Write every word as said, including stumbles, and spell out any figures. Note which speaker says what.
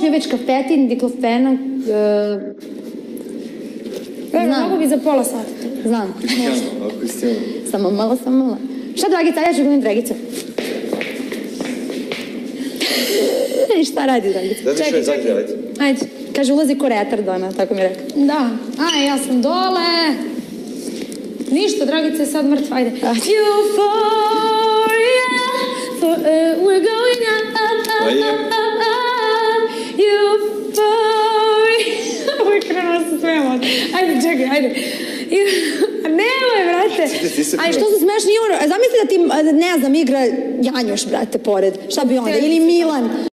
Speaker 1: pljević, kafetin, diklofenak...
Speaker 2: Znam. Mogu bi za pola sata.
Speaker 1: Znam.
Speaker 3: Ako ste ono.
Speaker 1: Samo malo, samo malo. Šta, Dragica, ja ću gledam Dragica. I šta radi Dragica?
Speaker 3: Čekaj, čekaj.
Speaker 1: Ajde. Kaže, ulazi ko retard, ona, tako mi je rekao.
Speaker 2: Da. Aj, ja sam dole. Ništa, Dragica je sad mrtva, ajde. Euphoria, we're going up, up, up, up, up, euphoria. Uvijek krenula sa svema. Ajde, čekaj, ajde. Nemoj, brate.
Speaker 1: Aj, što su smešni, zamisli da ti, ne znam, igra Janjuš, brate, pored. Šta bi onda? Ili Milan.